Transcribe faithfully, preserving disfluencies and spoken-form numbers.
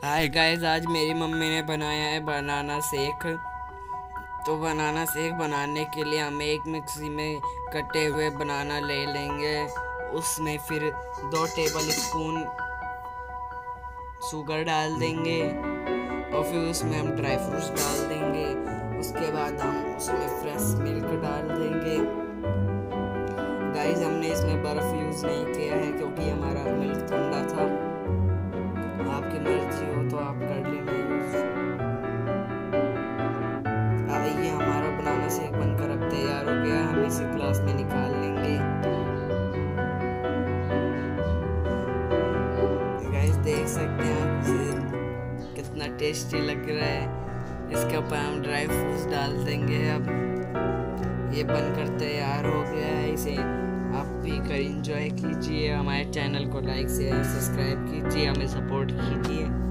Hi guys, आज मेरी mummy ने बनाया है बनाना शेक। तो बनाना शेक बनाने के लिए हम एक मिक्सी में कटे हुए बनाना ले लेंगे। उसमें फिर दो टेबल स्पून शुगर डाल देंगे और फिर उसमें हम ड्राई फ्रूट्स डाल देंगे। उसके बाद हम उसमें फ्रेश मिल्क डाल देंगे। गाइस, हमने इसमें बर्फ़ यूज़ नहीं किया है क्योंकि हमारा मिल्क ठंडा था। आपकी मर्जी हो तो आप कर लेना यूज़। आइए, हमारा बनाना शेक बनकर अब तैयार हो गया। हम इसे ग्लास में निकाल लेंगे। गाइस, देख सकते हैं आप कितना टेस्टी लग रहा है। इसके ऊपर हम ड्राई फ्रूट्स डाल देंगे। अब ये बनकर तैयार हो गया है। इसे आप भी कर इंजॉय कीजिए। हमारे चैनल को लाइक शेयर सब्सक्राइब कीजिए, हमें सपोर्ट कीजिए।